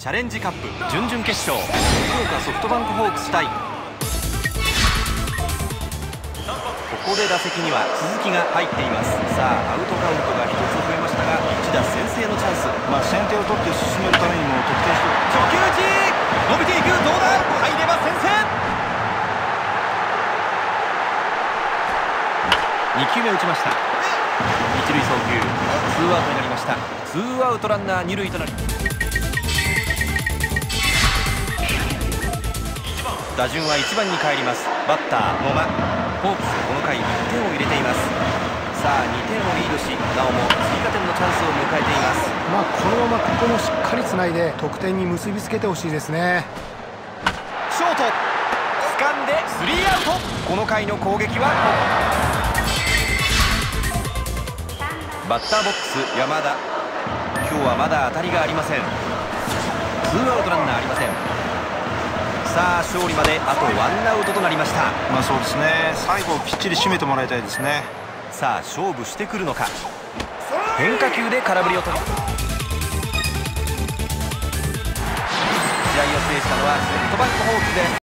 チャレンジカップ準々決勝、福岡ソフトバンクホークス対、ここで打席には鈴木が入っています。さあアウトカウントが1つ増えましたが、一打先制のチャンス。 先手を取って進めるためにも得点して初球打ち伸びていく、どうだ、入れば先制。2球目打ちました。一塁送球、ツーアウトになりました。ツーアウトランナー二塁となり、打順は1番に帰ります。バッター野間。ホークスこの回1点を入れています。さあ2点をリードし、なおも追加点のチャンスを迎えています。 このままここもしっかりつないで得点に結びつけてほしいですね。 ショート掴んでスリーアウト。この回の攻撃はバッターボックス山田。今日はまだ当たりがありません。ツーアウトランナーありません。さあ勝利まであとワンアウトとなりました。 そうですね、最後きっちり締めてもらいたいですね。 さあ勝負してくるのか。変化球で空振りを取り、試合を制したのはソフトバンクホークスです。